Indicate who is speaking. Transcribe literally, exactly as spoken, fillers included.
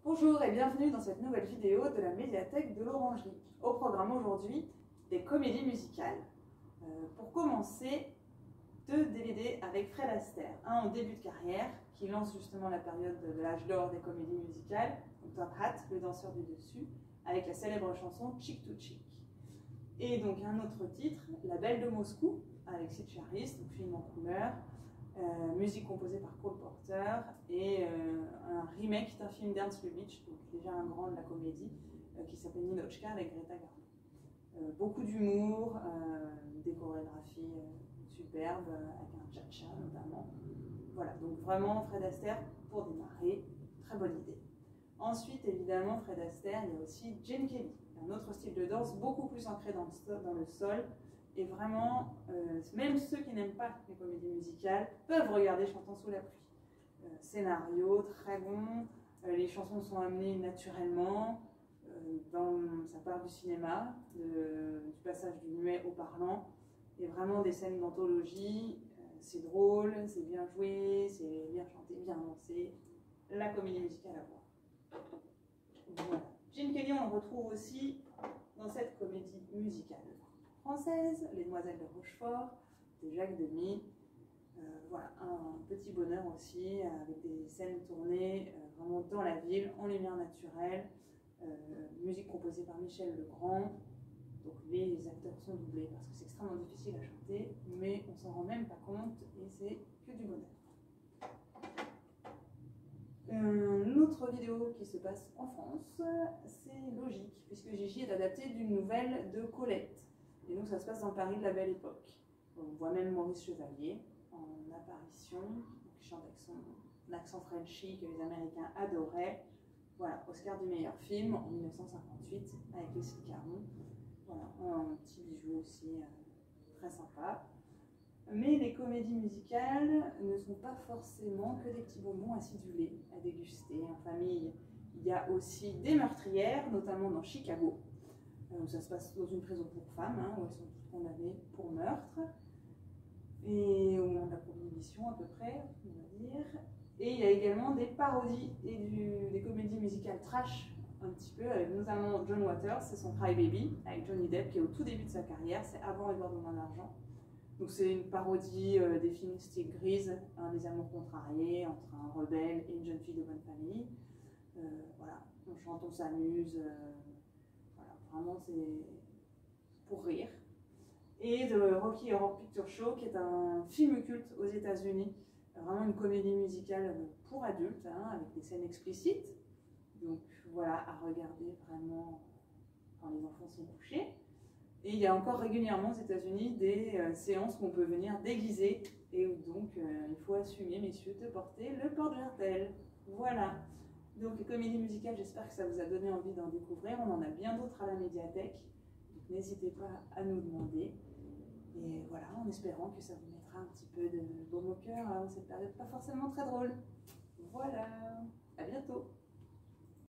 Speaker 1: Bonjour et bienvenue dans cette nouvelle vidéo de la médiathèque de l'Orangerie. Au programme aujourd'hui, des comédies musicales. Euh, pour commencer, deux D V D avec Fred Astaire. Un en début de carrière, qui lance justement la période de l'âge d'or des comédies musicales, donc Top Hat, le danseur du dessus, avec la célèbre chanson Chick to Chick. Et donc un autre titre, La Belle de Moscou, avec Sid Charisse, donc film en couleur, euh, musique composée par Cole Porter, et euh, un remake d'un film d'Ernst Lubitsch, donc déjà un grand de la comédie, euh, qui s'appelle Ninochka avec Greta Garbo. Euh, beaucoup d'humour, euh, des chorégraphies euh, superbes, avec un cha-cha notamment. Voilà, donc vraiment Fred Astaire pour démarrer, très bonne idée. Ensuite, évidemment, Fred Astaire, il y a aussi Gene Kelly, un autre style de danse beaucoup plus ancré dans le, dans le sol. Et vraiment, euh, même ceux qui n'aiment pas les comédies musicales peuvent regarder Chantons sous la pluie. Euh, scénario très bon, euh, les chansons sont amenées naturellement, euh, dans, ça part du cinéma, de, du passage du muet au parlant, et vraiment des scènes d'anthologie. Euh, c'est drôle, c'est bien joué, c'est bien chanté, bien dansé. La comédie musicale à voir. Voilà. Gene Kelly, on le retrouve aussi dans cette comédie musicale française, Les Demoiselles de Rochefort, de Jacques Demy. Euh, voilà, un petit bonheur aussi, avec des scènes tournées euh, vraiment dans la ville, en lumière naturelle, euh, musique composée par Michel Legrand. Donc les acteurs sont doublés parce que c'est extrêmement difficile à chanter, mais on s'en rend même pas compte et c'est que du bonheur. Une autre vidéo qui se passe en France, c'est logique, puisque Gigi est adapté d'une nouvelle de Colette. Et donc ça se passe dans Paris de la Belle Époque. On voit même Maurice Chevalier en apparition, qui chante avec son accent Frenchy que les Américains adoraient. Voilà, Oscar du meilleur film en mille neuf cent cinquante-huit avec Leslie Caron. Voilà, un petit bijou aussi euh, très sympa. Mais les comédies musicales ne sont pas forcément que des petits bonbons acidulés à déguster en famille. Il y a aussi des meurtrières, notamment dans Chicago, où ça se passe dans une prison pour femmes, hein, où elles sont toutes condamnées pour meurtre, et au moment de la prohibition à peu près, on va dire. Et il y a également des parodies et du, des comédies musicales trash, un petit peu, avec notamment John Waters, c'est son Cry Baby, avec Johnny Depp, qui est au tout début de sa carrière, c'est avant Edward de Main d'Argent. Donc c'est une parodie euh, des films style Grise, hein, des amours contrariés entre un rebelle et une jeune fille de bonne famille. Euh, voilà, on chante, on s'amuse, euh, voilà, vraiment c'est pour rire. Et de Rocky Horror Picture Show, qui est un film culte aux États-Unis, vraiment une comédie musicale pour adultes, hein, avec des scènes explicites. Donc voilà, à regarder vraiment quand les enfants sont couchés. Et il y a encore régulièrement aux États-Unis des euh, séances où on peut venir déguiser et où donc euh, il faut assumer, messieurs, de porter le porte-jartel. Voilà. Donc les comédies musicales, j'espère que ça vous a donné envie d'en découvrir. On en a bien d'autres à la médiathèque. Donc n'hésitez pas à nous demander. Et voilà, en espérant que ça vous mettra un petit peu de baume au cœur, hein, cette période pas forcément très drôle. Voilà. À bientôt.